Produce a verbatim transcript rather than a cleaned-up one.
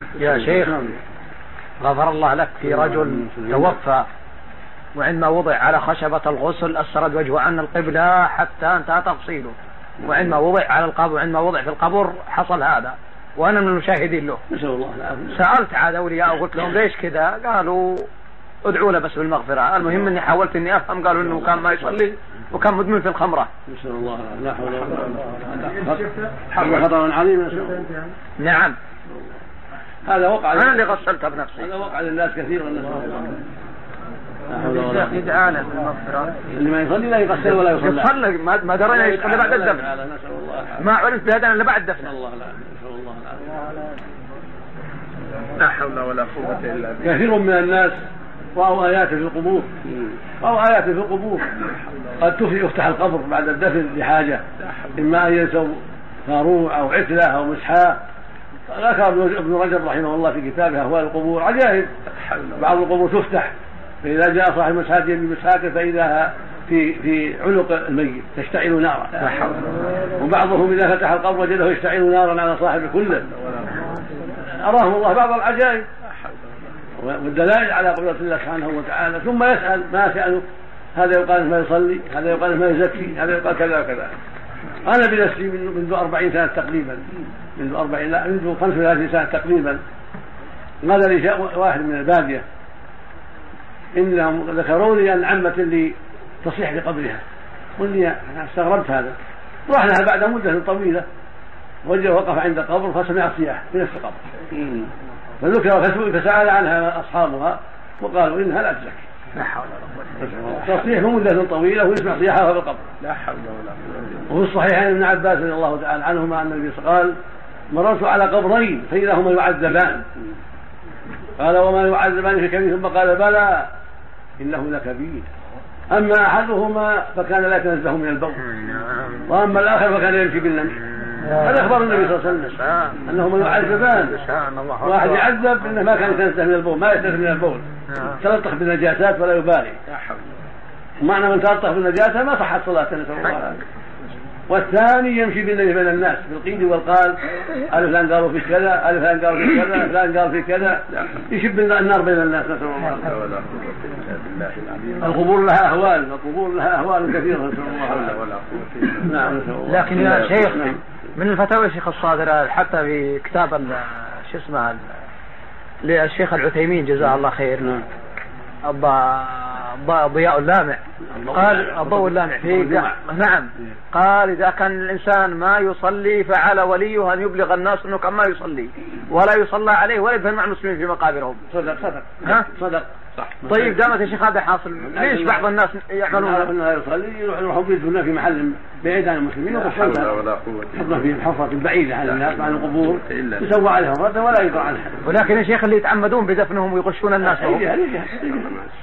يا شيخ غفر الله لك، في رجل توفى وعندما وضع على خشبة الغسل أسرد وجهه عن القبلة حتى انتهى تفصيله، وعندما وضع على القبر وعندما وضع في القبر حصل هذا، وأنا من المشاهدين له. نسأل الله العافية. سألت عاد أولياء وقلت لهم ليش كذا؟ قالوا ادعوا له بس بالمغفرة. المهم إني حاولت إني أفهم، قالوا إنه كان ما يصلي وكان مدمن في الخمرة. نسأل الله لا حول ولا قوة. هذا خطر عظيم. نسأل الله. نعم. هذا وقع. أنا اللي غسلتها بنفسي. هذا وقع للناس كثيرا. نسأل الله. يدعانا بالمغفرة. اللي ما يصلي لا يغسل ولا يصلي. يصلي ما درينا يصلي بعد الدفن. نسأل الله. ما عرفت بهذا إلا بعد الدفن. الله لا. نسأل الله العافية. لا حول ولا قوة إلا بالله. كثير من الناس رأوا آيات في القبور، رأوا آيات في القبور. قد يفتح القبر بعد الدفن لحاجة، إما أن ينسوا فاروع أو عتلة أو مسحاة. ذكر ابن رجب رحمه الله في كتابه أهوال القبور عجائب. بعض القبور تفتح، فإذا جاء صاحب مسحاة بمسحاته فإذا في في عنق الميت تشتعل نارا، وبعضهم إذا فتح القبر وجده يشتعل نارا على صاحب كله. أراهم الله بعض العجائب والدلائل على قدرة الله سبحانه وتعالى. ثم يسأل ما سأله، هذا يقال ما يصلي، هذا يقال ما يزكي، هذا يقال كذا وكذا. أنا بنفسي منذ أربعين سنة تقريبا، منذ أربعين لا منذ خمس وثلاثين سنة تقريبا، قال لي واحد من البادية إنهم ذكروا لي أن عمة لي تصيح في قبرها، قل لي أنا استغربت هذا. رحنا بعد مدة طويلة وجه وقف عند قبر فسمع صياح في نفس القبر، فذكر فسأل عنها أصحابها وقالوا إنها لا تزكي. لا حول ولا قوة. تصيح مدة طويلة ويسمع صياحها في القبر. لا حول ولا قوة. وفي الصحيحين ابن عباس رضي الله تعالى عنهما أن النبي قال مررت على قبرين فإذا هما يعذبان، قال وما يعذبان في كبير؟ ثم قال بلى إنه لكبير، أما أحدهما فكان لا يتنزه من البول، وأما الآخر فكان يمشي بالنمش. هذا أخبر النبي صلى الله عليه وسلم أنهما يعذبان. واحد يعذب إنه ما كان يتنزه من البول، ما يتنزه من البول، تلطخ بالنجاسات ولا يبالي. معنى من تلطخ بالنجاسة ما صحت صلاته، نسأل الله العافية. والثاني يمشي بين الناس بالقيد والقال، ألف فلان قالوا في كذا، ألف فلان قالوا في كذا، فلان قال في كذا، يشب النار بين الناس، نسأل الله العافية. القبور لها أهوال، القبور لها أهوال كثيرة، نسأل الله العافية. نعم نسأل الله. لكن يا شيخ من الفتاوى الشيخ الصادرة حتى في كتاب شو اسمه للشيخ العثيمين جزاه الله خير، نعم. ضياء اللامع قال الضوء اللامع فيه، نعم، قال إذا كان الإنسان ما يصلي فعلى وليه أن يبلغ الناس أنه كان ما يصلي ولا يصلى عليه ولا يدفن مع المسلمين في مقابرهم. صدق صدق ها صدق صح. طيب دامت يا شيخ هذا حاصل، ليش بعض الناس يعملون انه يصلي يروحوا يدفنون في محل بعيد عن المسلمين ولا قوة في الحفرة بعيدة عن الناس عن القبور يسوى عليهم ردا ولا يدرى عنها. ولكن يا شيخ اللي يتعمدون بدفنهم ويغشون الناس